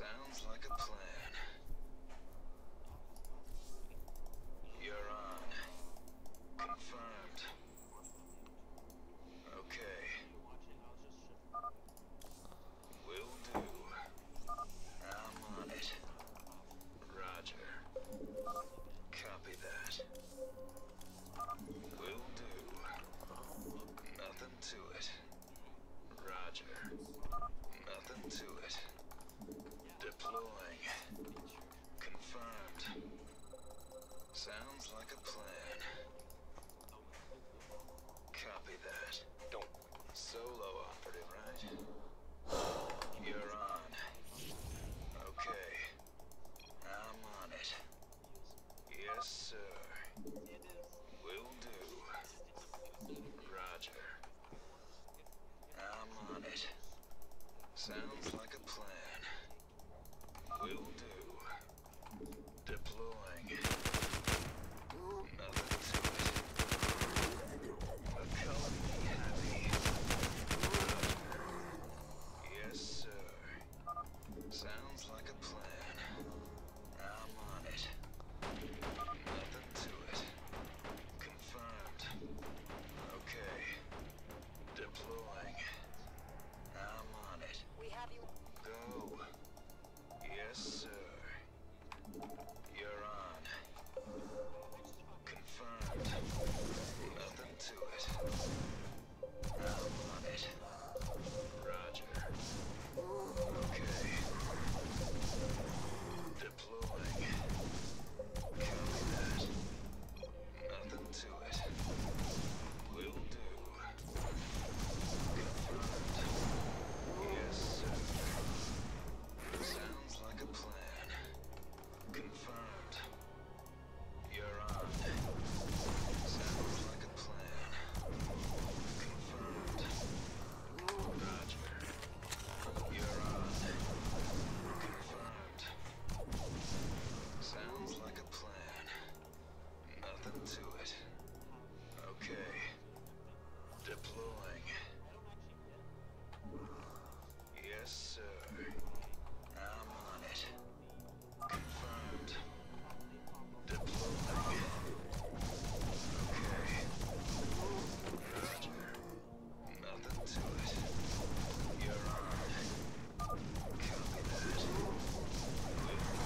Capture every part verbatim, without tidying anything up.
Sounds like a plan. You're on. Confirmed. Okay. Will do. I'm on it. Roger. Copy that. Will do. Nothing to it. Roger. Nothing to it. Deploying. Confirmed. Sounds like a plan. Copy that. Don't. Solo operative, right? You're on. Okay. I'm on it. Yes, sir. Will do. Roger. I'm on it. Sounds like a plan. Will do. Deploying. Nothing to it. A color me happy. Roger. Yes, sir. Sounds like a plan. I'm on it. Nothing to it. Confirmed. Okay. Deploying. I'm on it. We have you. Go. Yes, sir. You're on. Confirmed. Nothing to it. I'm on it. Roger. Okay. Deploying. Copy that. Nothing to it. Will do. Confirmed. Yes, sir. Sounds like a plan. Confirmed. You're on. Sounds like a plan. Confirmed. Roger. You're on. Confirmed. Sounds like a plan. Nothing to it. Okay. Deploying. Yes, sir. I'm on it. Confirmed. Deploying. Okay. Roger. Nothing to it. You're on. Copy that. Will do.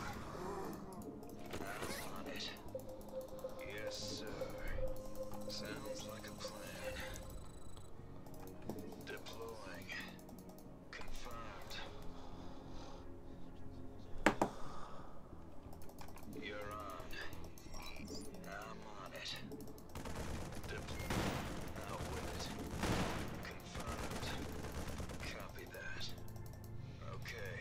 I'm on it. Yes, sir. Sounds like a plan. Deploying. Confirmed. You're on. I'm on it. Deploy. Out with it. Confirmed. Copy that. Okay.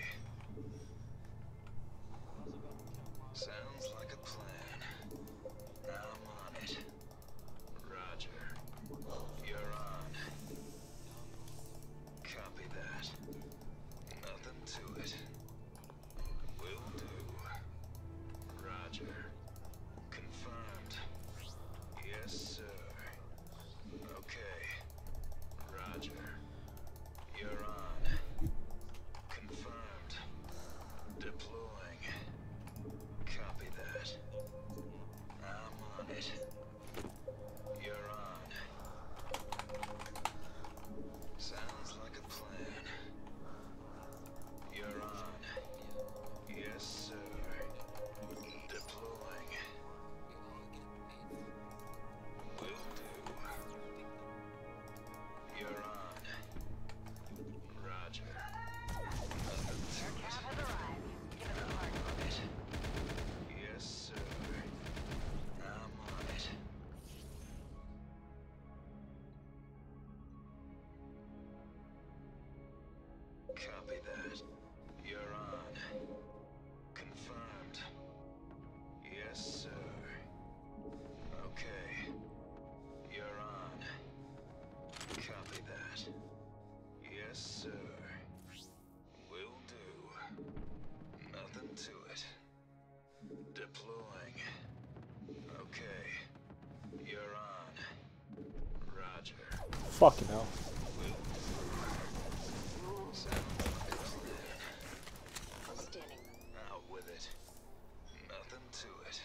Sounds like a plan. I'm on it. Roger. You're on. Copy that. Nothing to it. Will do. Roger. Confirmed. Yes, sir. Okay. Roger. You're on. Confirmed. Deploying. Copy that. I'm on it. You're on. Sounds like a plan. You're on. Yes, sir. Deploying. Will do. You're on. Roger. Nothing to it. Cab has arrived. Give us a I'm mark. on it. Yes, sir. I'm on it. Copy that. You're on. Confirmed. Yes, sir. Okay. You're on. Copy that. Yes, sir. Will do. Nothing to it. Deploying. Okay. You're on. Roger. Fucking hell. Will do. Sounds like a plan. it. Nothing to it.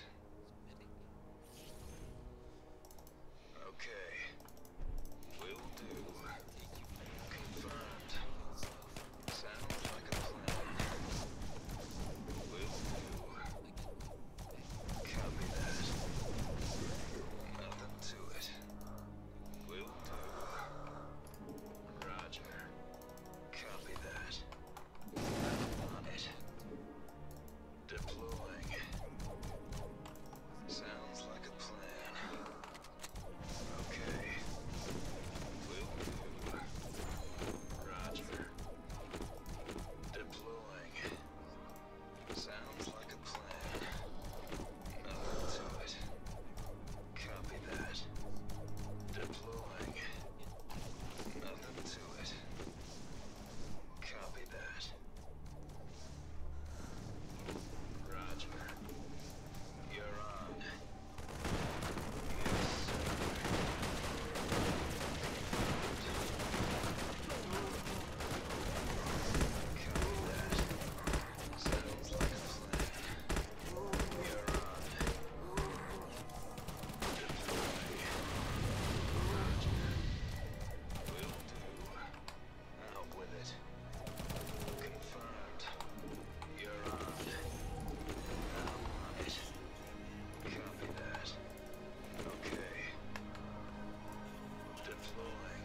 Okay. Will do. Confirmed. Sounds like a plan. Will do. Copy that. Nothing to it. Will do. Roger. Copy that. On it. Deploying. Sounds like a plan. Okay. Will do. Roger. Deploying. Sounds like a plan. Nothing to it. Copy that. Deploying. Nothing to it. Copy that. Roger. You're on. Yes, sir. Copy that. Sounds like a plan. You're on. Deploying. Roger. Will do. Out with it. Confirmed. You're on. I'm on it. Copy that. Okay. Deploying.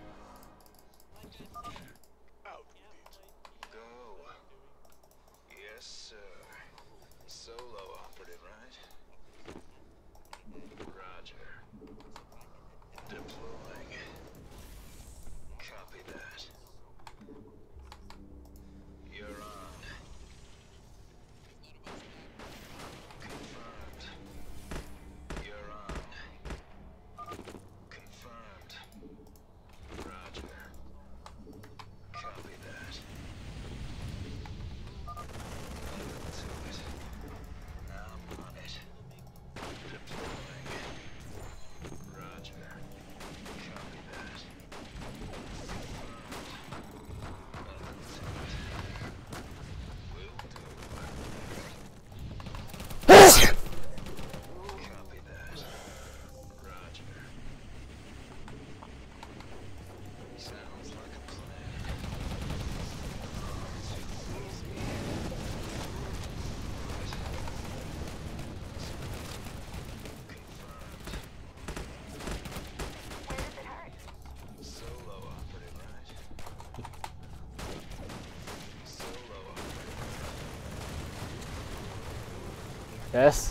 Out with it. Go. Yes, sir. Solo operative, right? Roger. Deploying. Copy that. You're on. Confirmed. You're on. Confirmed. Roger. Copy that. Nothing to it. I'm on it. Deploying. Roger. Copy that. Confirmed. Nothing to it. Will do. Copy that. Roger. Sounds like a plan. Confirmed. Where does it hurt? Solo operative, right? Solo operative. Yes.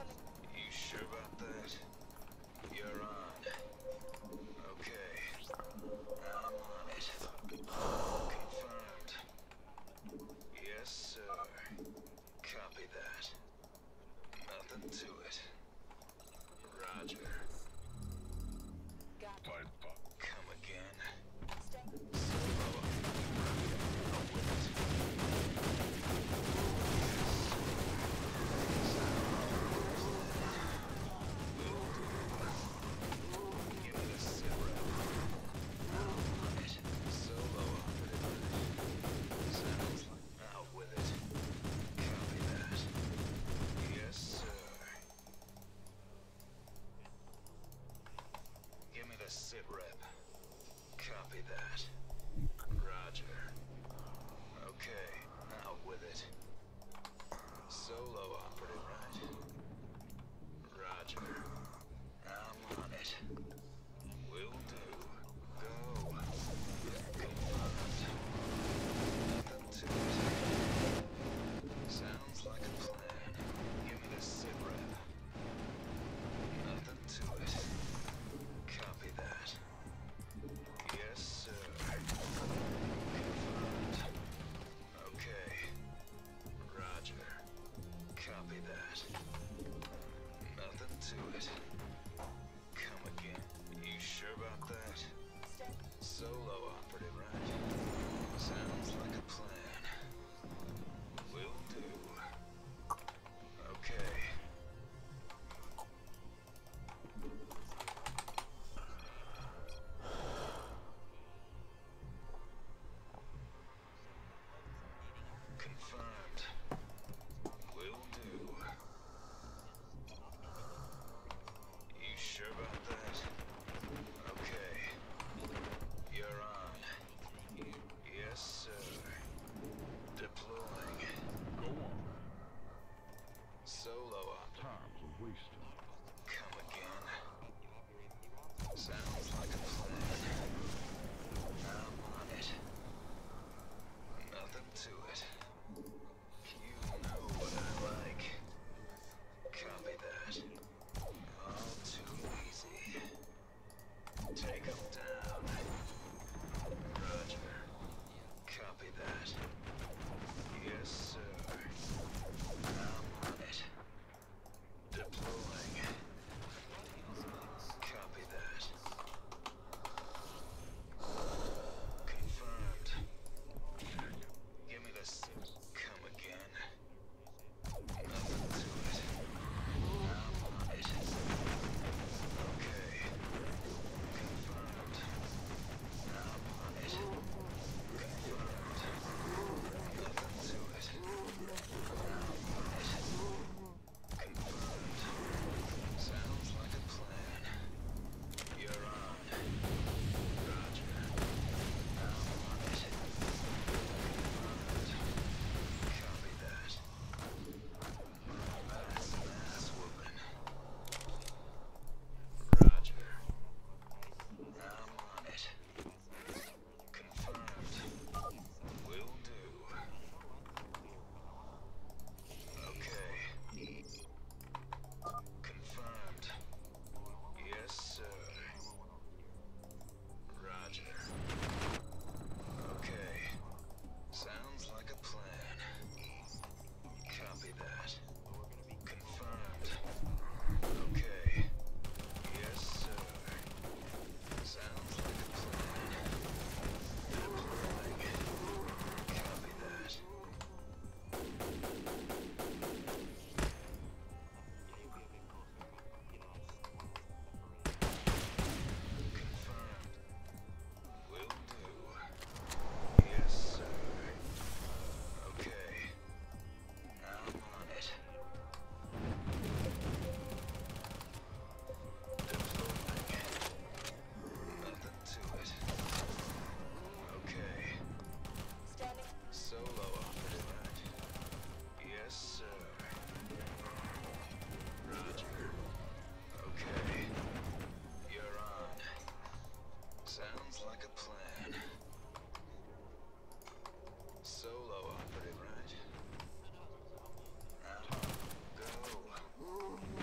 You sure about that? You're on. Okay. I'm on it. Confirmed. Yes, sir. Copy that. Nothing to it. Roger. Come again. Solo. With it. Give me the sit rep. I'm on it. Solo operative. Sounds like out with it. Copy that. Yes, sir. Give me the sit rep. Copy that. Roger. Okay, out with it. Solo operative, right? Roger. I'm on it. Will do. Go. Confirmed. Nothing to it. Sounds like a plan. Give me the sit rep. Nothing to it. Copy that. Yes, sir. Confirmed. Okay. Roger. Copy that. Nothing to it. Come again. You sure about that? Solo operative, right? Sounds like a plan. Will do. Okay. Confirmed. Will do. You sure about that? Okay. You're on. Yes, sir. Deploying. Go on. Solo op. Time's a wasting. Come again. Sounds like a plan. I'm on it. Nothing to it. You know what I like. Copy that. All too easy. Take 'em down. Roger. Copy that. Yes, sir. I'm on it. Deploying. Copy that. Confirmed. Give me the sit. Come again. Nothing to it. I'm on it. Okay. Confirmed. I'm on it. Confirmed. Nothing to it. I'm on it. Confirmed. Sounds like a plan. You're on. Roger. I'm on it. Confirmed. Copy that. That's an ass whooping. Roger. I'm on it. Confirmed. Will do. Okay. Confirmed. Yes, sir. Roger. Okay. Sounds like a plan. Copy that. Confirmed. Okay. Yes, sir. Sounds like a plan. Deploying. Copy that. Confirmed. Will do. Yes, sir. Okay. I'm on it. Deploying. Nothing to it. Okay. Solo operative, right? Yes, sir. Roger. Okay. You're on. Sounds like a plan. Solo operative, right? Now, go.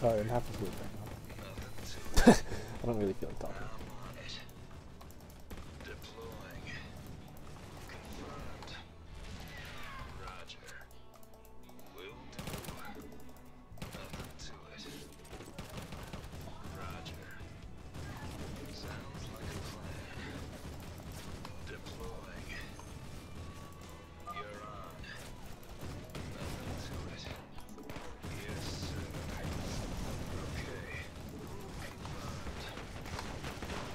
sorry, I'm half asleep right Nothing to now. it. I don't really feel like talking. I'm on it. Deploying. Confirmed. Roger. Will do. Nothing to it. Roger. Sounds like a plan. Deploying. You're on. Nothing to it. Yes, sir. Okay. Confirmed.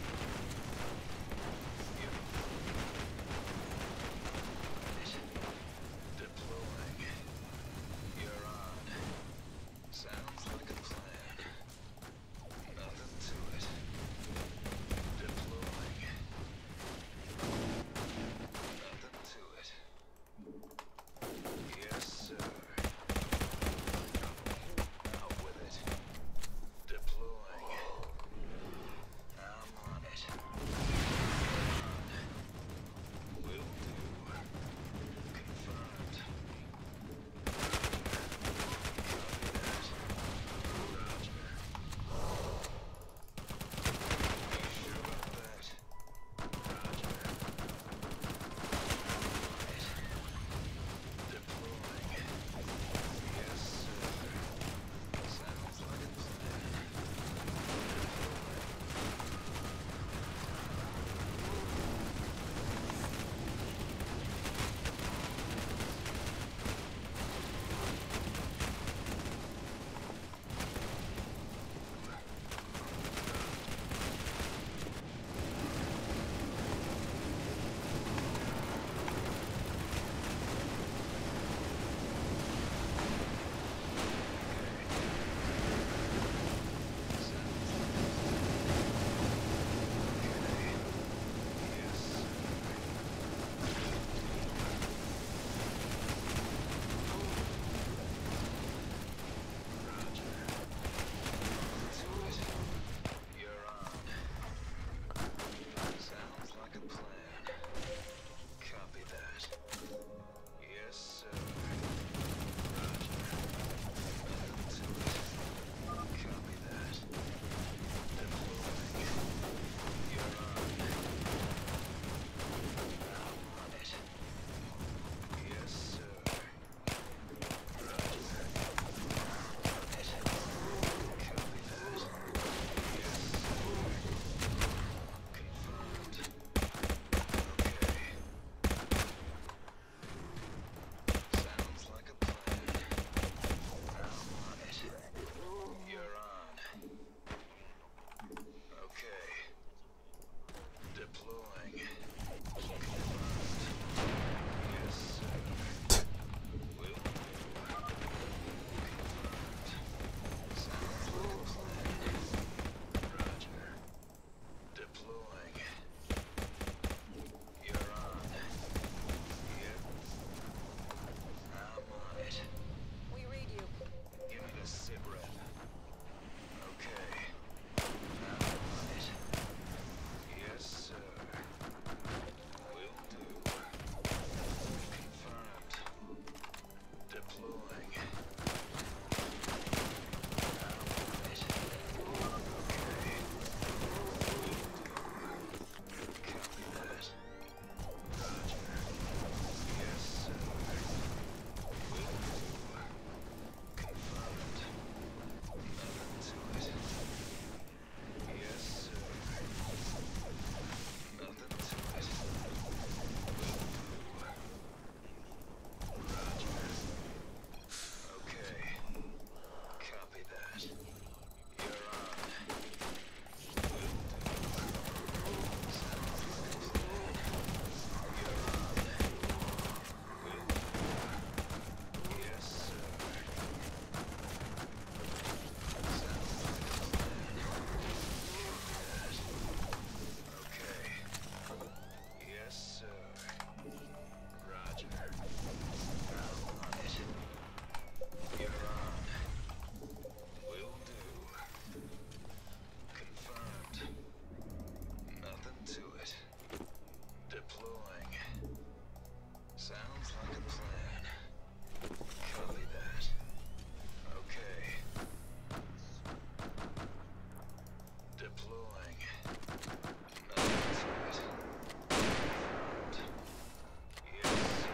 Deploying. Nothing to it. Confirmed. Yes, sir.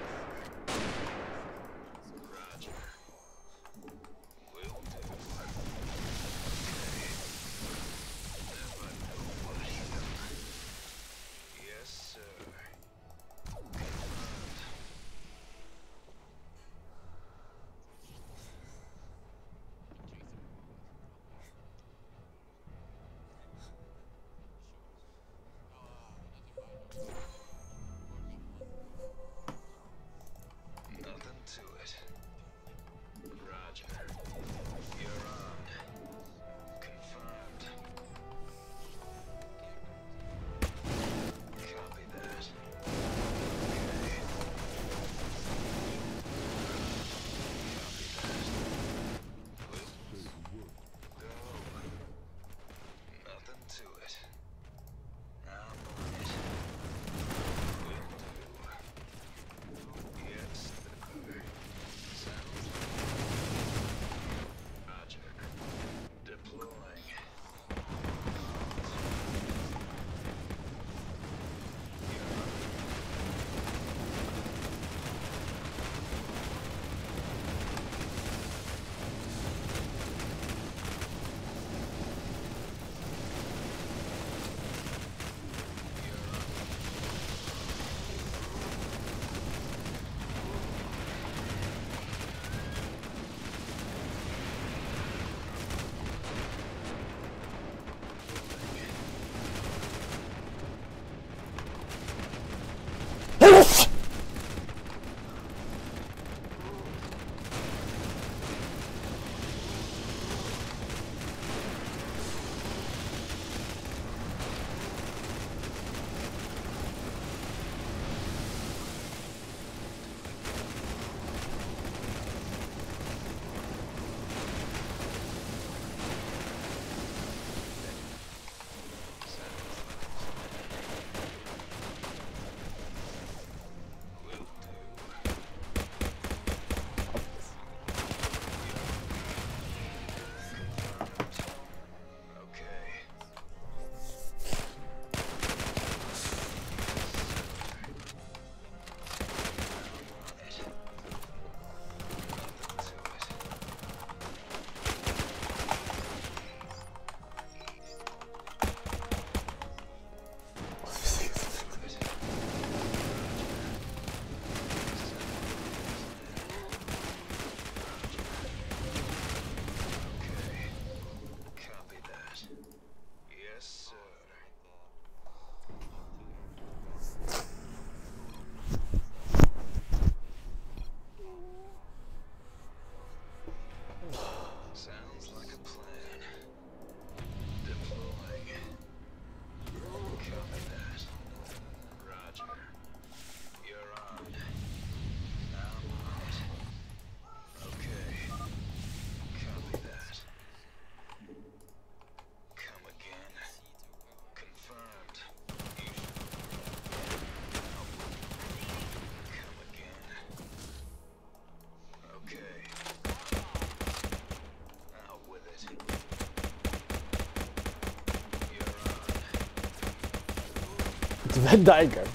Roger. Will do. Okay. Never know what hit 'em. Yes, sir. Confirmed. Nothing to it. Roger. You're on. Confirmed. Copy that. Okay. Copy that. Will go. Nothing to it. I'm on it. Will do. Yes, sir. Sounds Roger. Deploying. You're on. You're on. Will do. Okay. Copy that. Yes, sir. Sounds like a plan. Deploying. Copy that. Roger. You're on. I'm on it. Okay. Copy that. Come again. Confirmed. You Come again. Okay. Out with it. You're on. It's Van Dyker.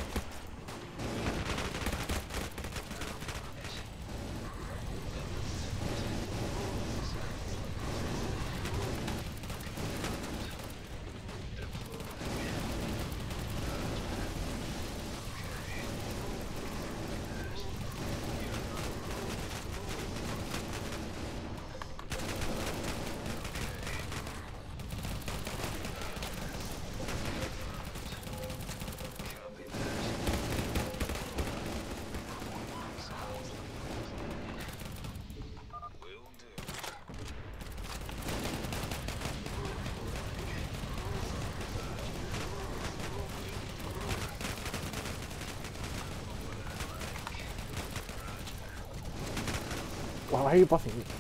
Why are you buffing me?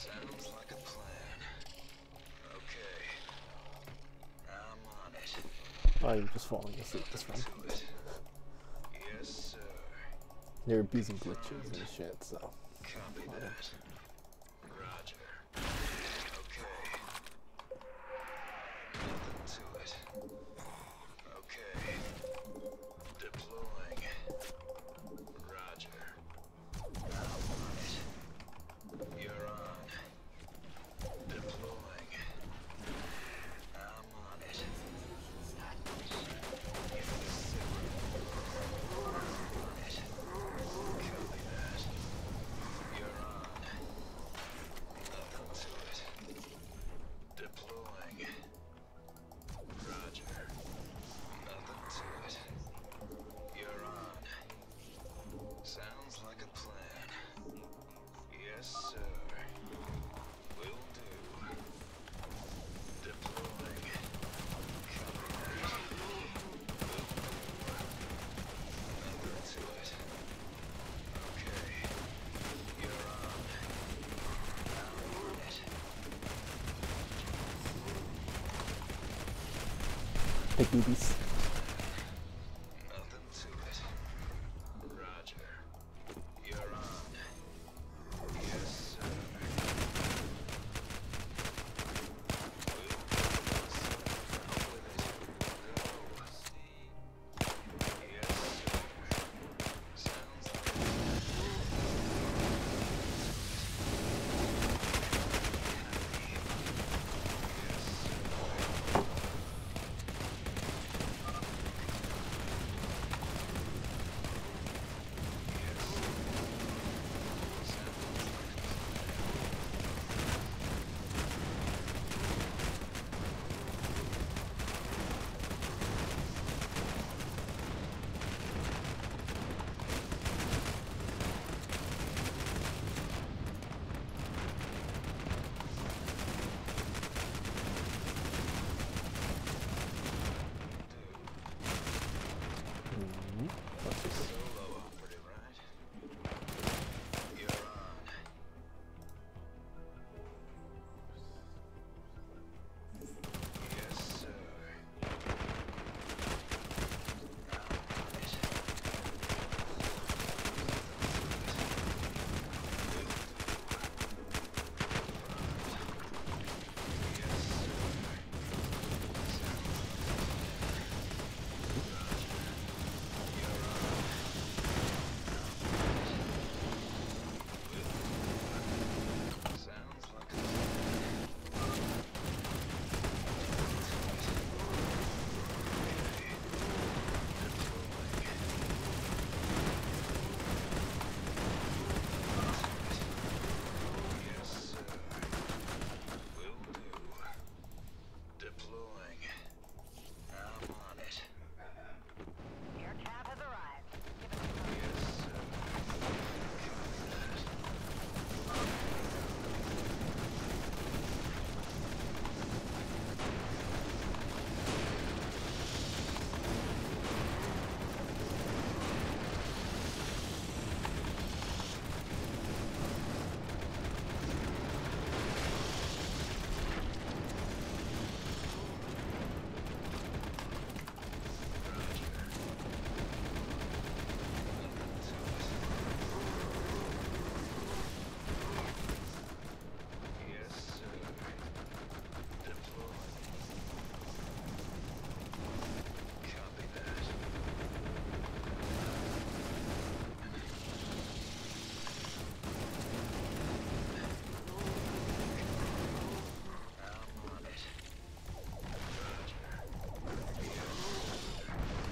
Sounds like a plan. Okay. I'm on it. Oh, you're just falling asleep this run. To it. Yes, sir. You're abusing glitches and shit, so. Copy that. Roger. Okay. Nothing to it. Okay. Deploying. Roger. I'm on it. You're on. Deploying. I'm on it. Give it a cigarette. On it. Copy that. You're on. Nothing to it. Deploying. Roger. Nothing to it. You're on. Sounds like a plan. Yes, sir. Will do. Deploying. Copy that. Will do. Nothing to it. Okay. You're on. I'm on it. Big boobies. Nothing to it. Roger. You're on. Yes, sir. We'll do this. Out with it. Go. Yes, sir. Sounds like a Mm-hmm. That's it. solo operative, right? You're on. Yes, sir. I'm on it. Yes, sir. Sounds like a Yes, sir. Will do. Deploying. I'm on it. Your cab has arrived. Yes, sir. Copy that. Yes, sir. Deploying. Copy that. I'm on it. Roger. Yes, sir.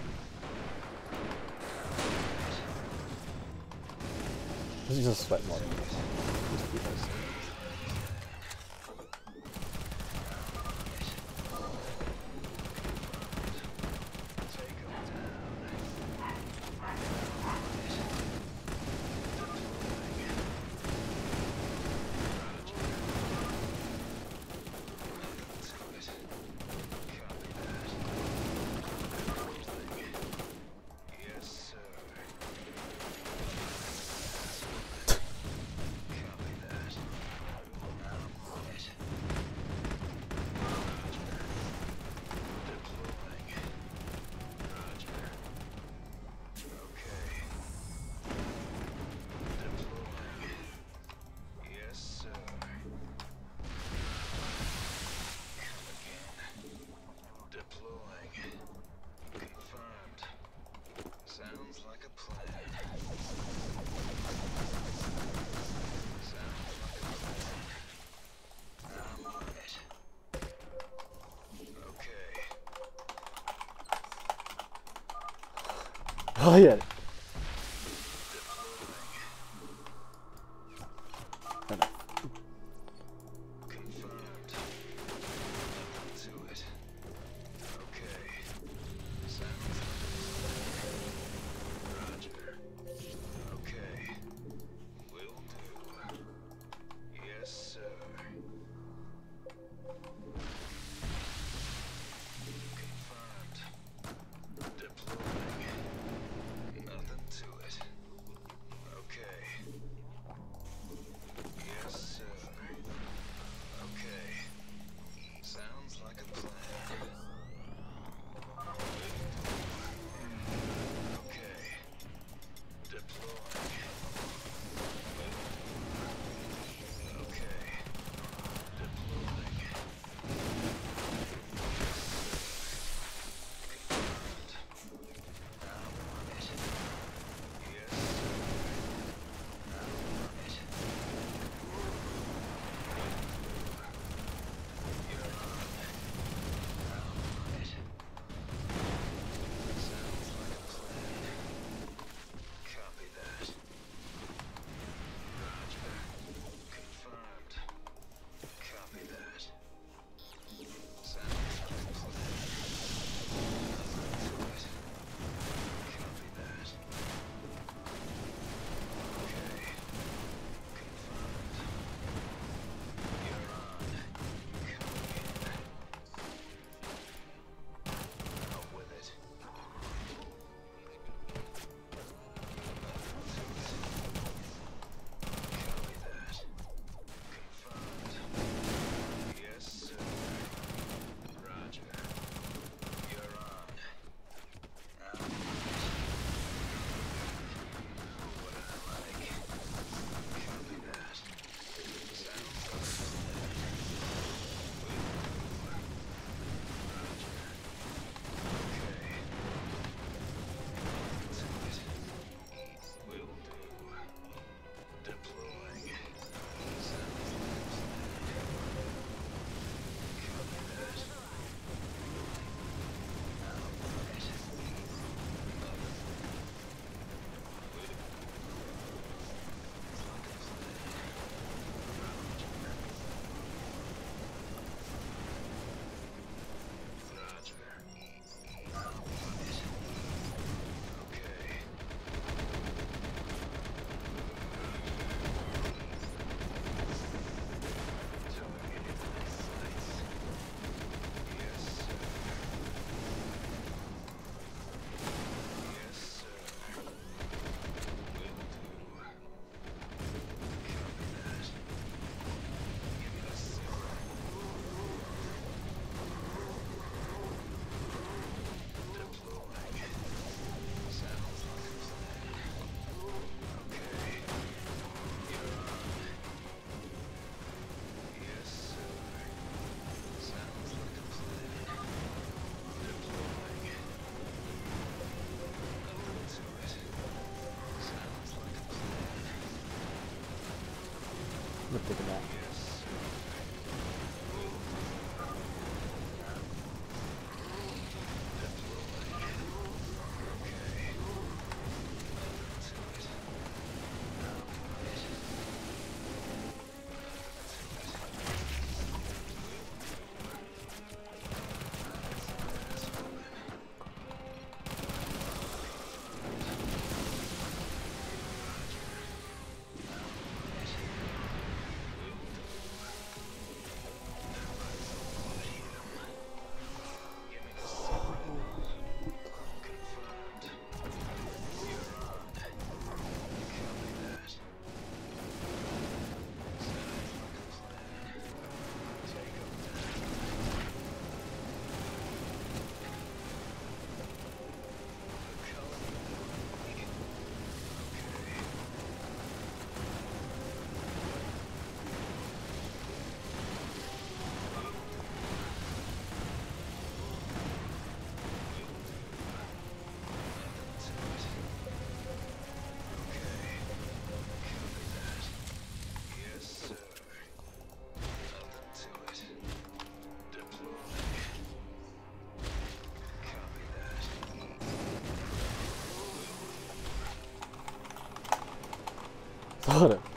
This is just sweat mode. Just because. Take 'em down. Yes, sir. Copy that. Oh yeah. Confirmed. Nothing to it. Okay. Sounds Roger. Okay. Will do. Yes, sir. Confirmed. Deploying. got it.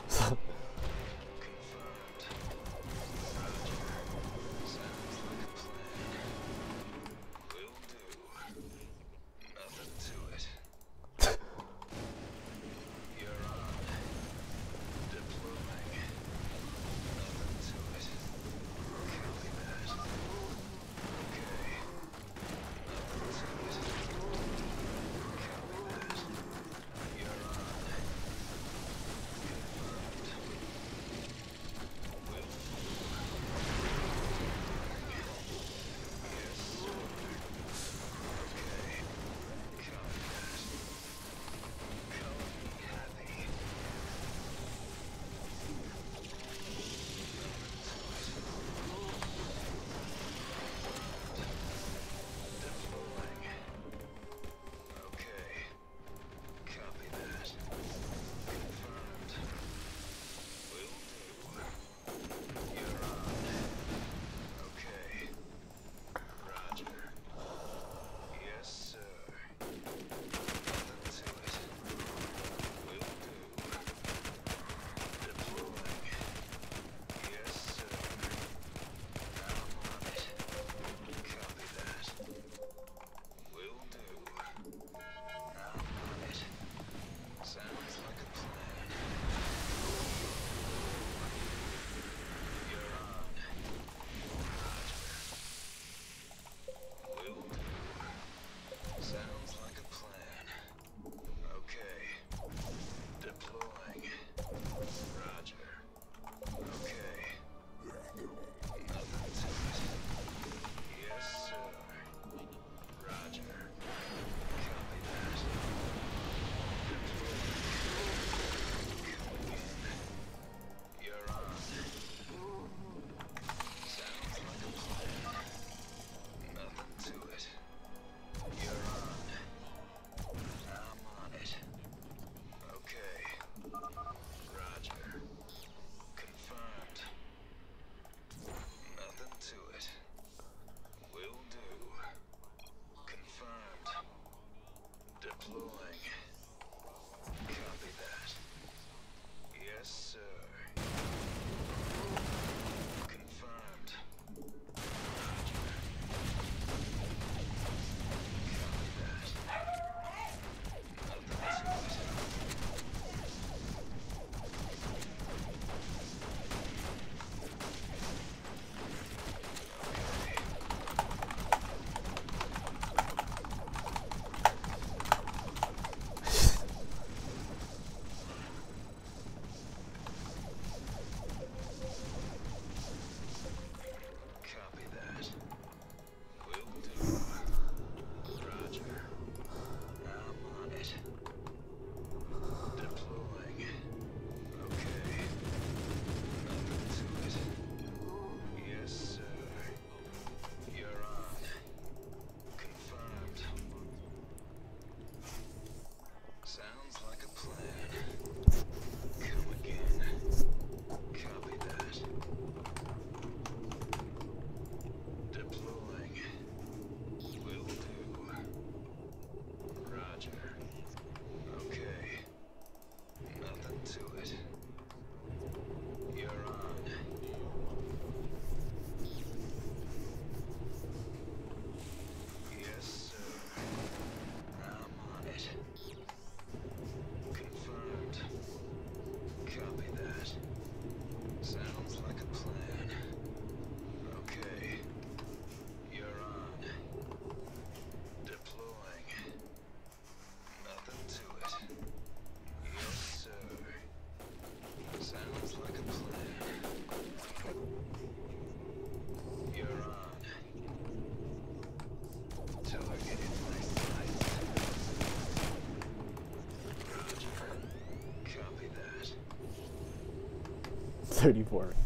thirty-four.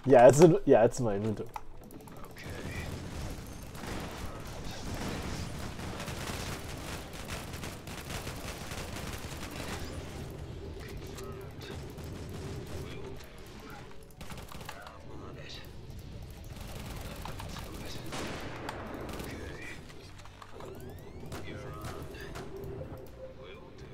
Yeah, it's in, yeah, it's in my inventory. Okay. Confirmed. Will do. I'm on it. Nothing to it. Okay. You're on. Will do.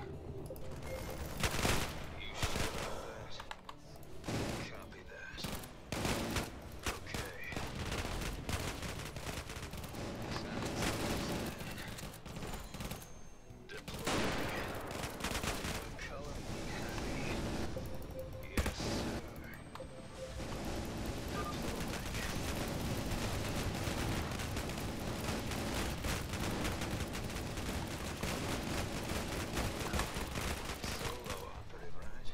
You should know that. Copy that. Okay. Sounds like a plan. Deploying. Color me happy. Yes, sir. Solo operative, right?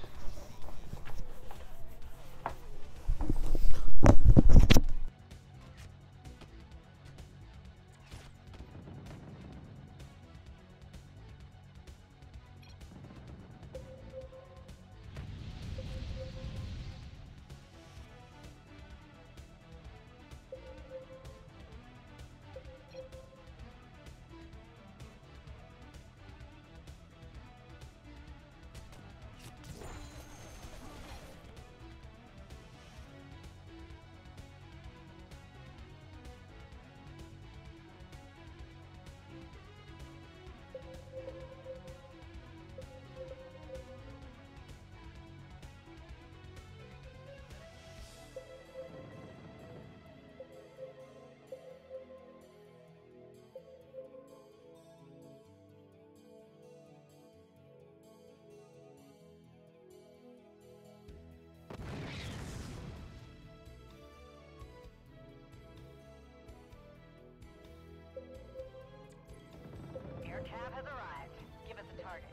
Air cab has arrived. Give us a target.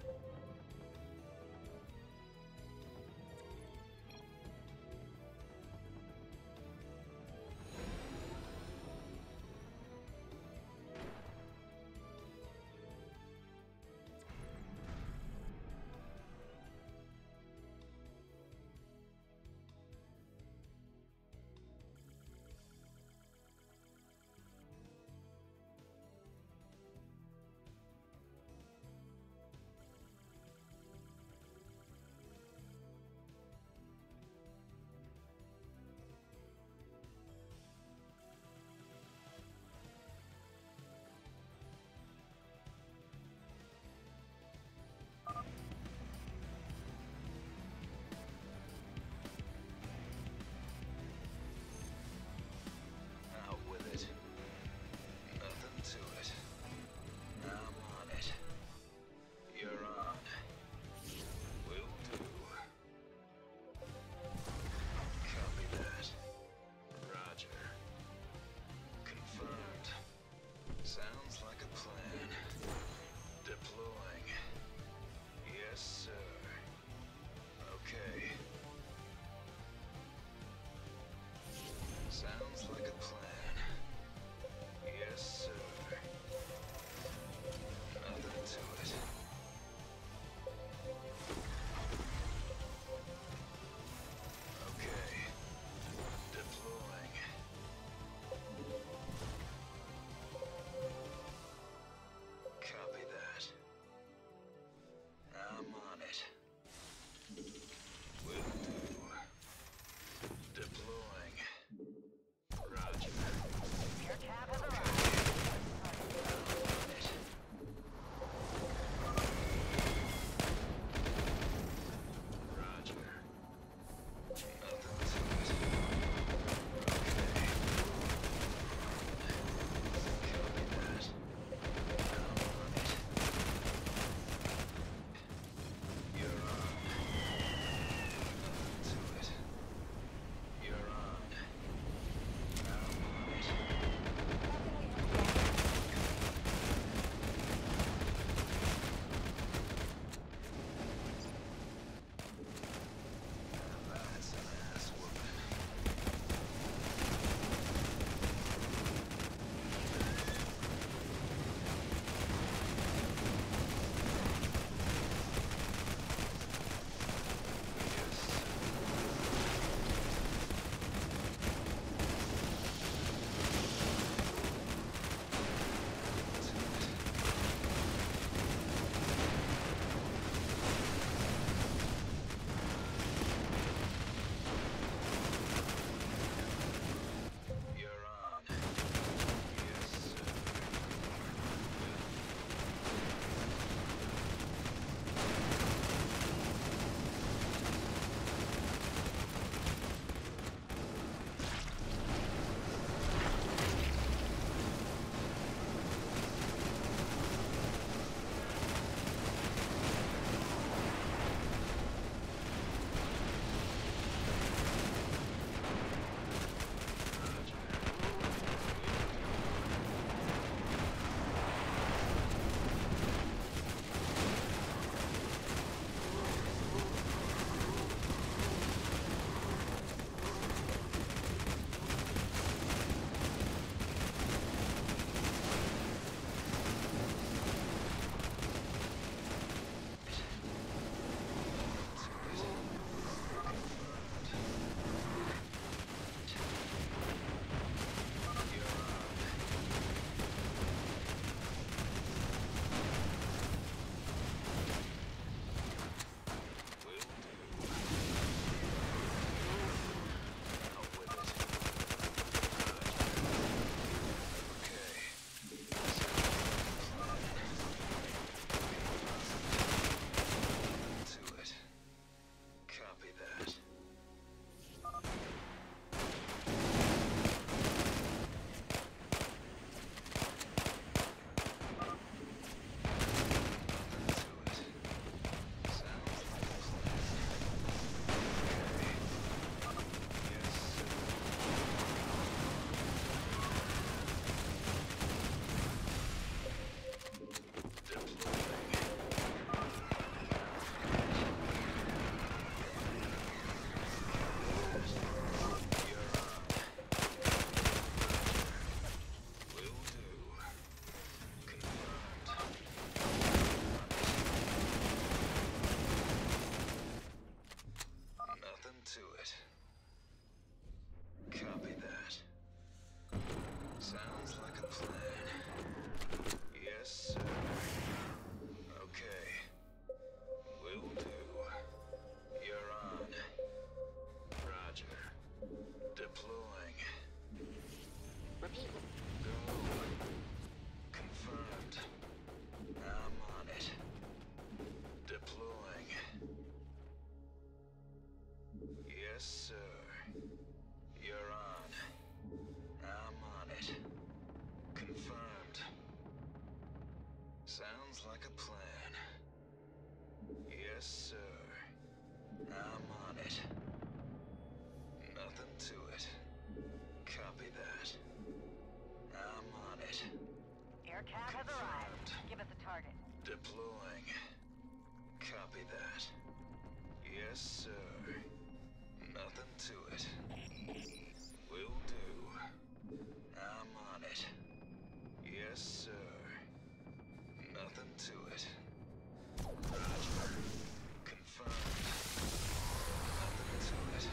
Sounds like a plan. Yes, sir. I'm on it. Nothing to it. Copy that. I'm on it. Air cab has arrived. Give us a target. Deploying. Copy that. Yes, sir. Nothing to it. Will do. I'm on it. Yes, sir. Nothing to it. Roger. Confirmed. Nothing to it.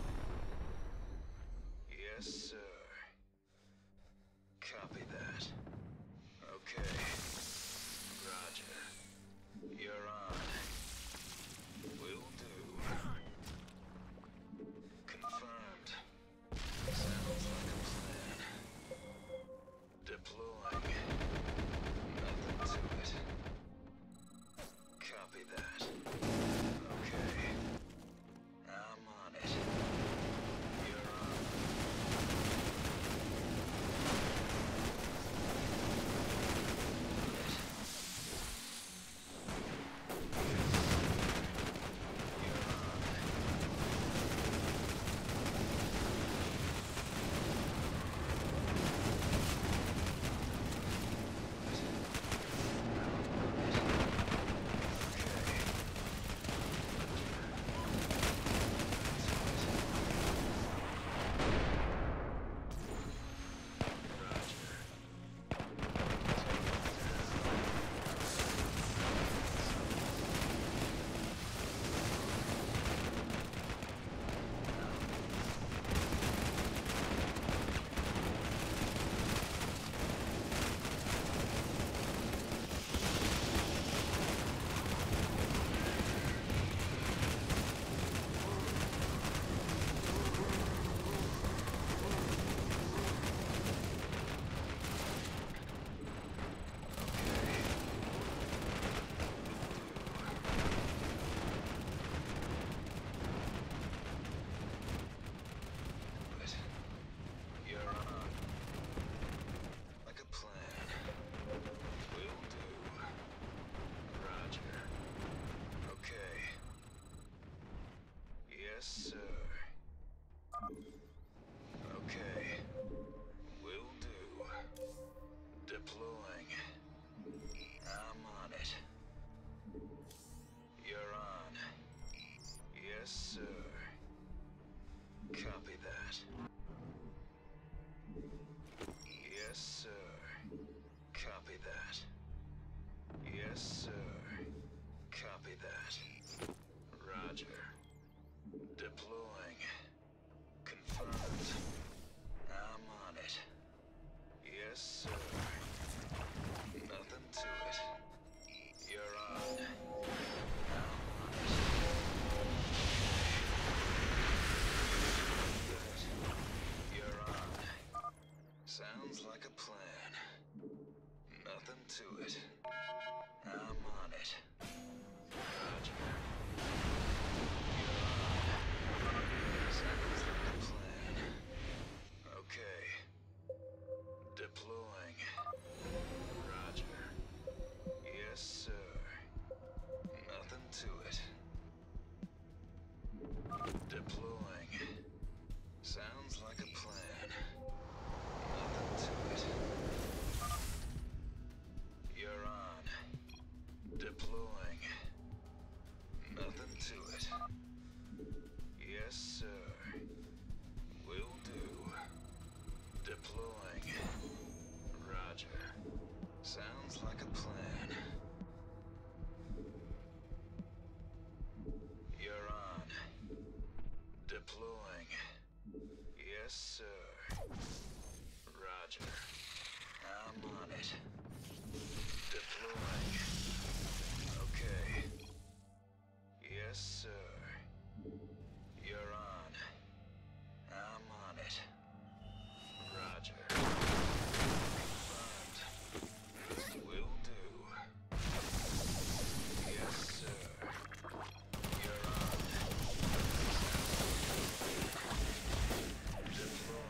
Yes, sir. Copy that. Okay. Roger. You're on. Will do. Confirmed. Sounds like a plan. Deploying. Nothing to it. Copy that. Okay. I'm on it. You're on. Yes, sir. Okay. Will do. Deploying. I'm on it. You're on. Yes, sir. Copy that. Yes, sir. Copy that. Yes, sir. Copy that. Roger. Deploying. Confirmed. I'm on it. Yes, sir. Nothing to it. You're on. I'm on it. Good. You're on. Sounds like a plan. Nothing to it. I'm on it. Roger. Sounds like a plan. Okay. Deploying. Roger. Yes, sir. Nothing to it. Deploying. Sounds like a plan. Nothing to it. You're on. Deploying. Nothing to it. Yes, sir. Will do. Deploying. Roger. Sounds like a plan. You're on. Deploying. Yes, sir. Roger. I'm on it. Deploying. Okay. Yes, sir. You're on. I'm on it. Roger. Confirmed. Will do. Yes, sir. You're on. Deploying.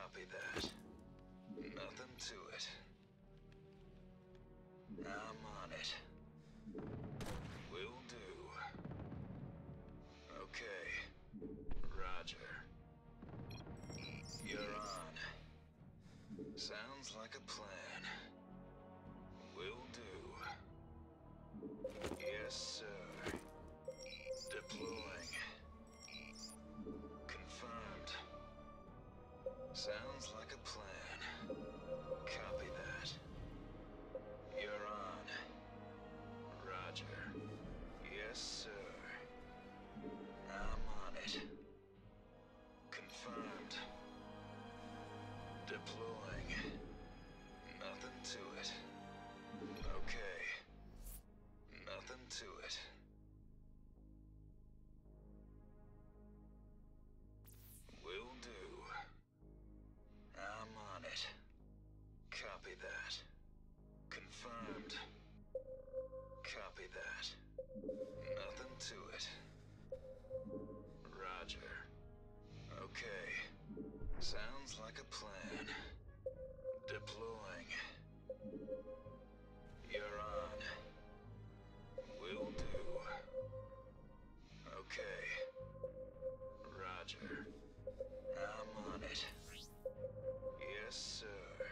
Copy that. Nothing to it. I'm on it. Will do. Okay. Roger. You're on. Sounds like a plan. Will do. Yes, sir. Deploying. Confirmed. Sounds like a plan. Copy that. You're on. Roger. Yes, sir. I'm on it. Confirmed. Deploying. Nothing to it. Okay. Nothing to it. Will do. I'm on it. Copy that. Confirmed. Copy that. Nothing to it. Roger. Okay. Sounds like a plan. Deploying. You're on. Will do. Okay. Roger. I'm on it. Yes, sir.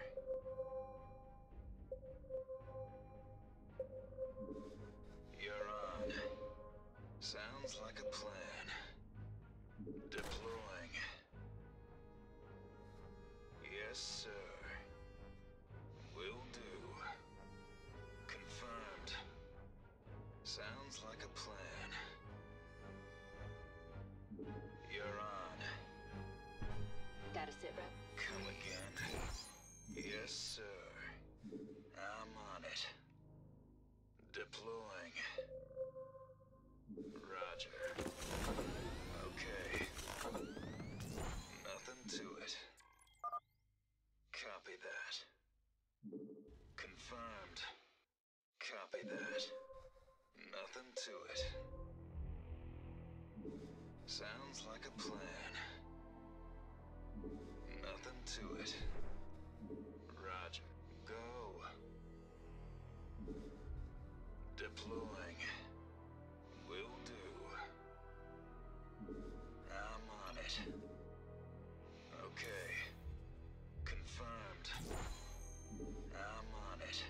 You're on. Sounds like a plan. Deploying. Yes, sir. Will do. Confirmed. Sounds like a plan. You're on. Data sit rep. Come again. Yes, sir. I'm on it. Deploying. Roger. Okay. Nothing to it. Copy that. Confirmed. Copy that. Nothing to it. Sounds like a plan. Nothing to it. Roger. Go. Deploying. Will do. I'm on it. Okay. Confirmed. I'm on it.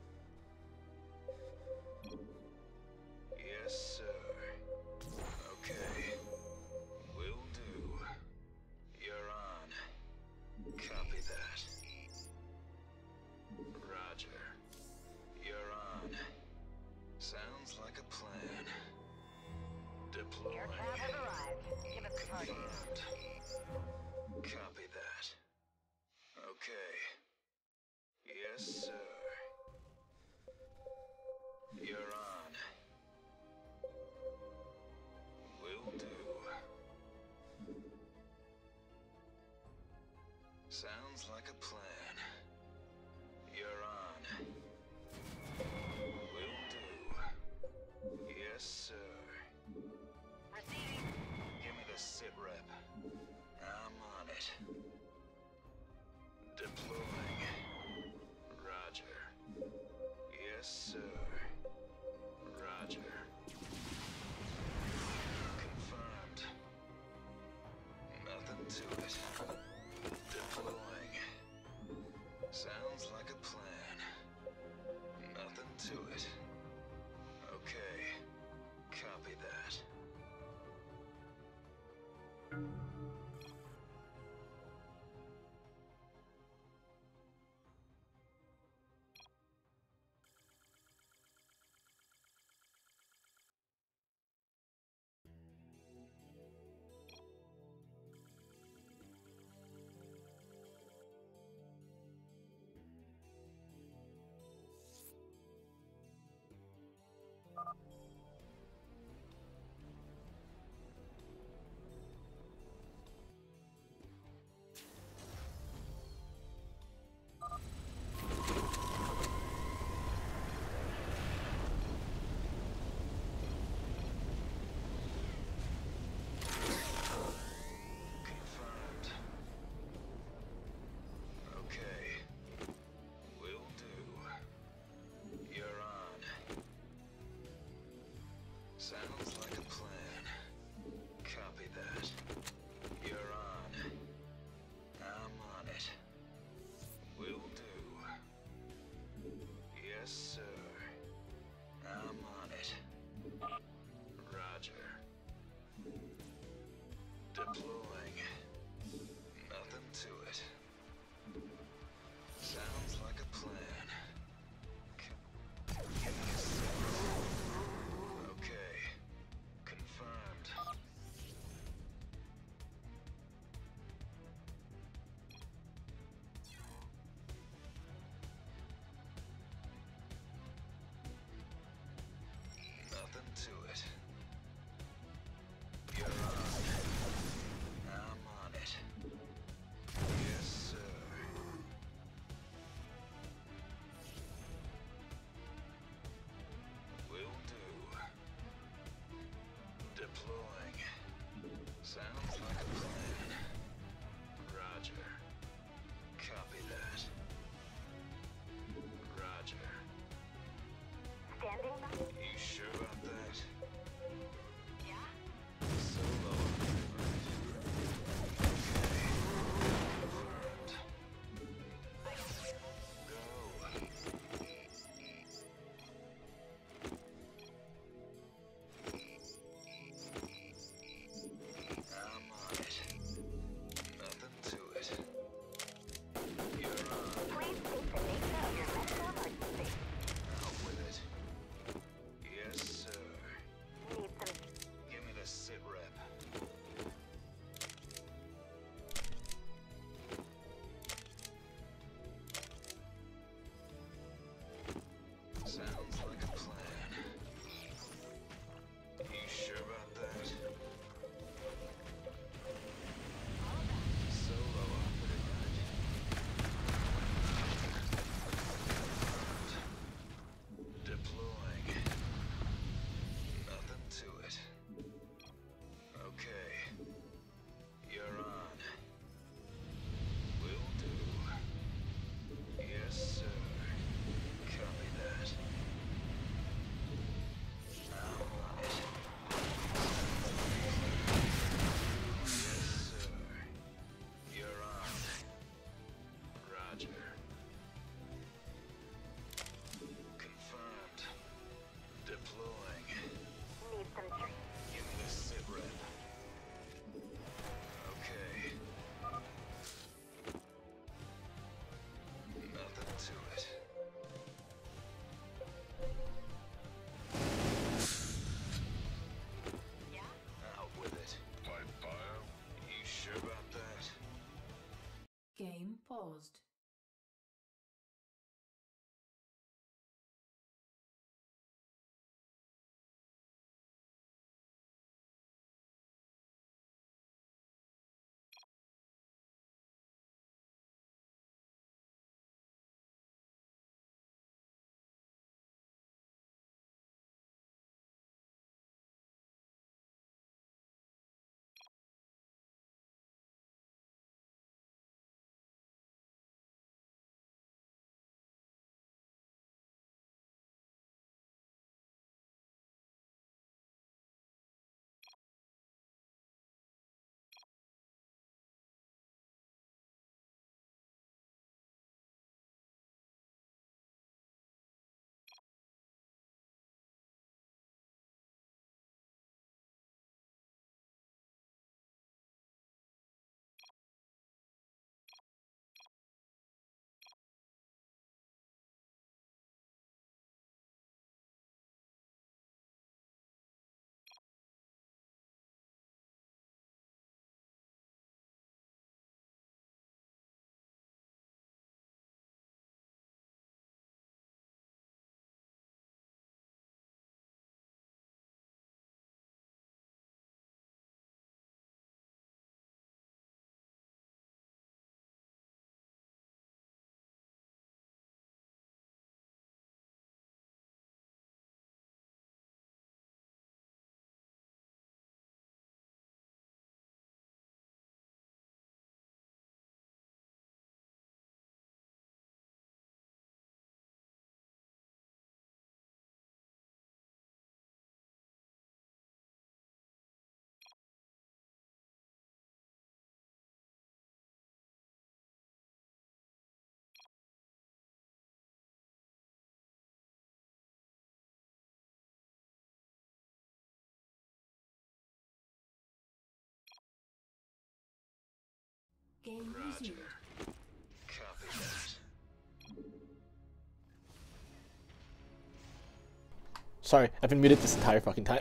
Yes, sir. Okay. Will do. You're on. Copy that. Roger. You're on. Sounds like a plan. Deploying. Aircraft has arrived. Give us the target. Confirmed. Copy that. Okay. Yes, sir. You're on. Will do. Sounds like a plan. You're on. Will do. Yes, sir. Receiving. Give me the sit rep. I'm on it. Deploying. Roger. Yes, sir. Roger. Confirmed. Nothing to it. Deploying. Sounds like a plan. Nothing to it. Okay. Copy that. Deploying. Sounds like a plan. Roger. Copy that. Roger. Standing by. You sure about that? Yeah. Solo. Sounds like a plan. You sure about that? Solo operative. Deploying. Nothing to it. Okay. You're on. Will do. Yes, sir. Copy that. Game paused. Game resumed. Copy that. Sorry, I've been muted this entire fucking time.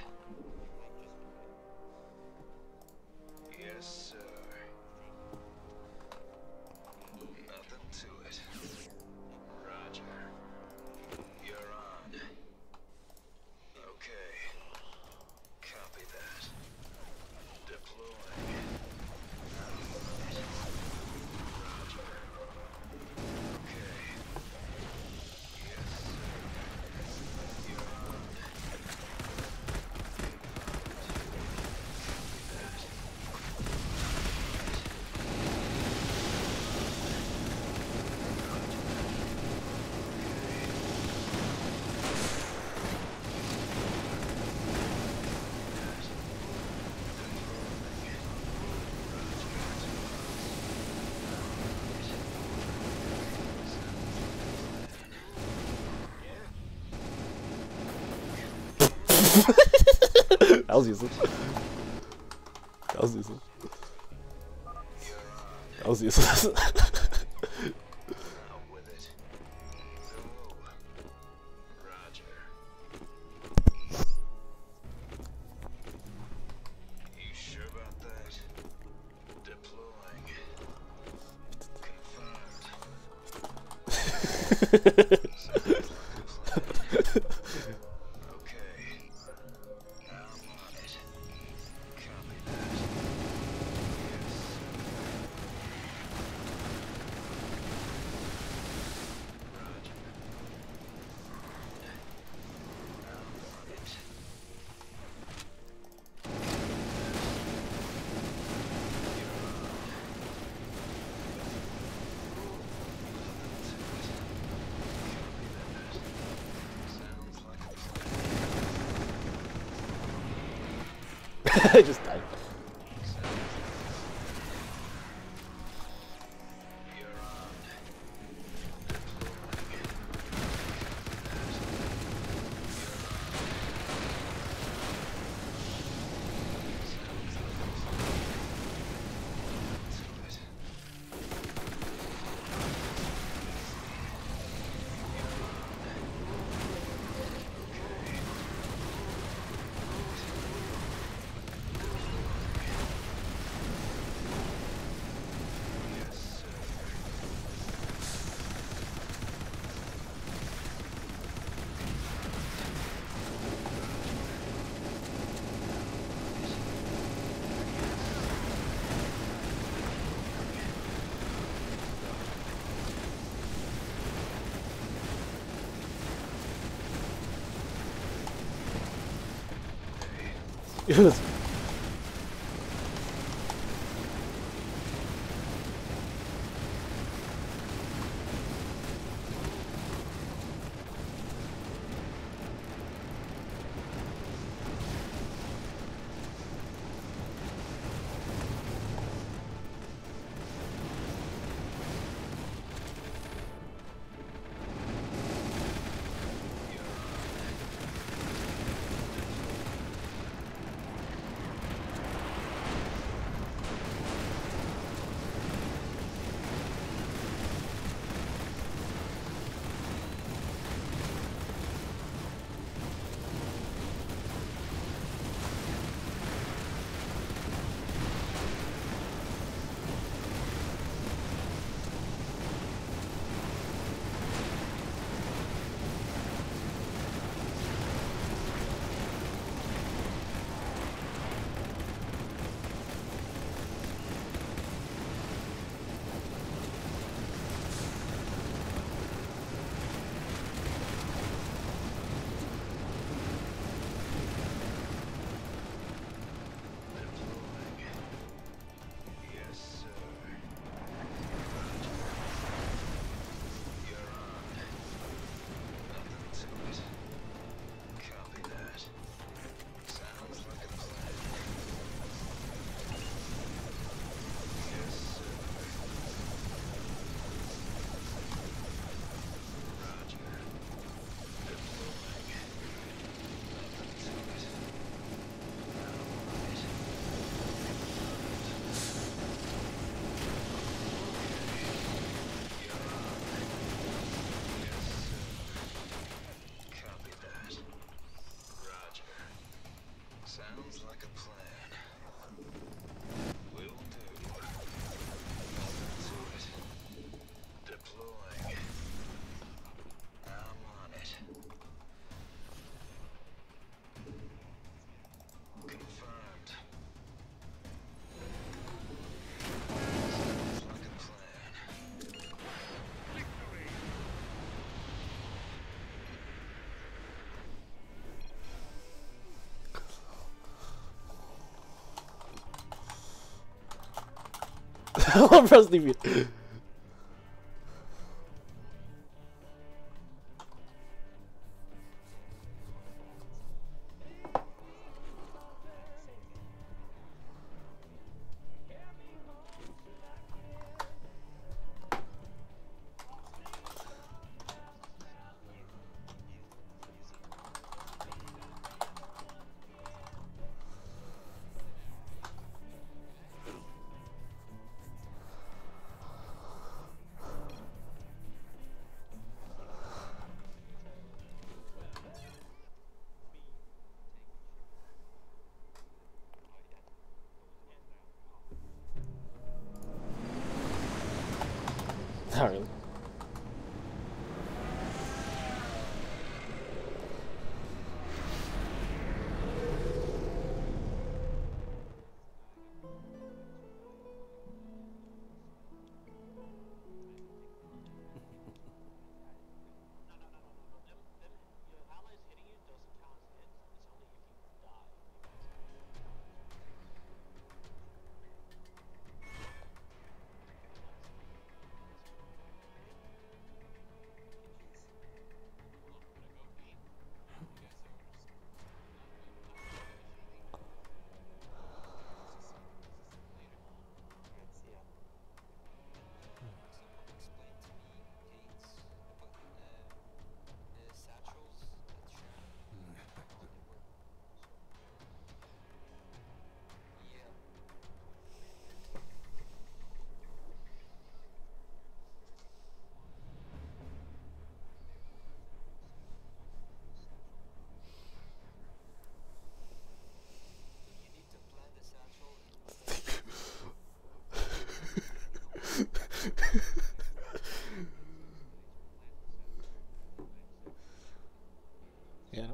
Yes, sir. Nothing to it. Roger. You're on. Okay. Copy that. Deploying. Roger. Okay. Yes, sir. You're on. That was useless. That was useless. That was useless. Out with it. Go. Roger. You sure about that? Deploying. Confirmed. Sounds like a plan. Okay. Now I'm on it. Copy that. Yes. Roger. Now I'm on it. Sounds like a plan. I just died. You're on. It was. I'll press T V. Not really. Yeah.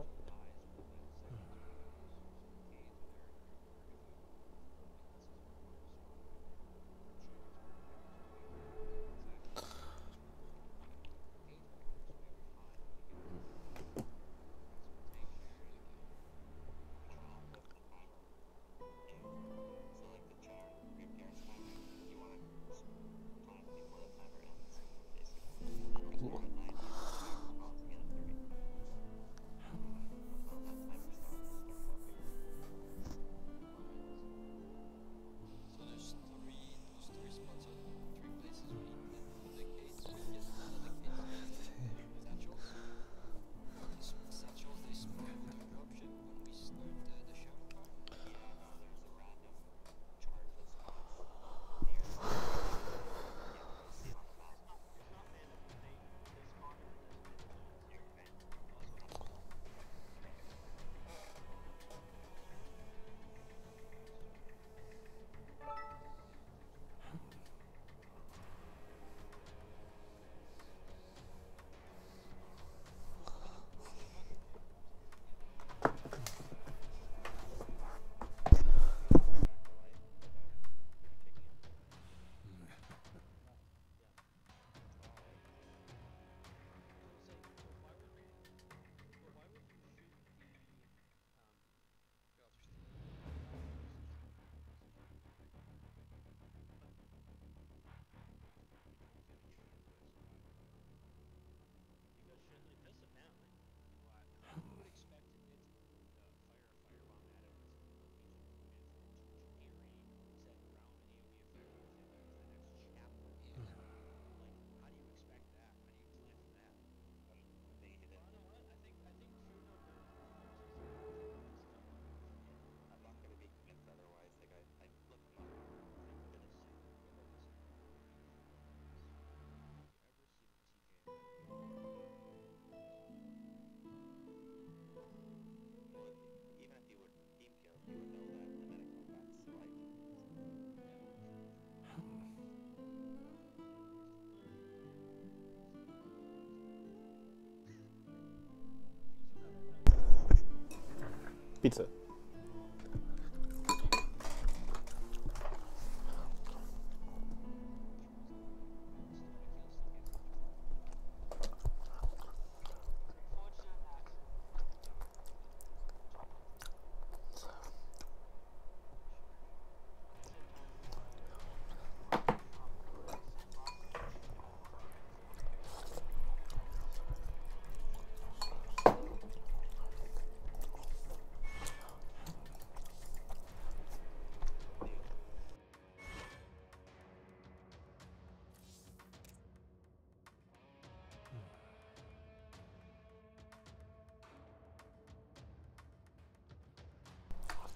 Pizza.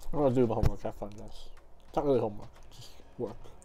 I'm gonna do the homework. Have fun, guys. It's not really homework. Just work.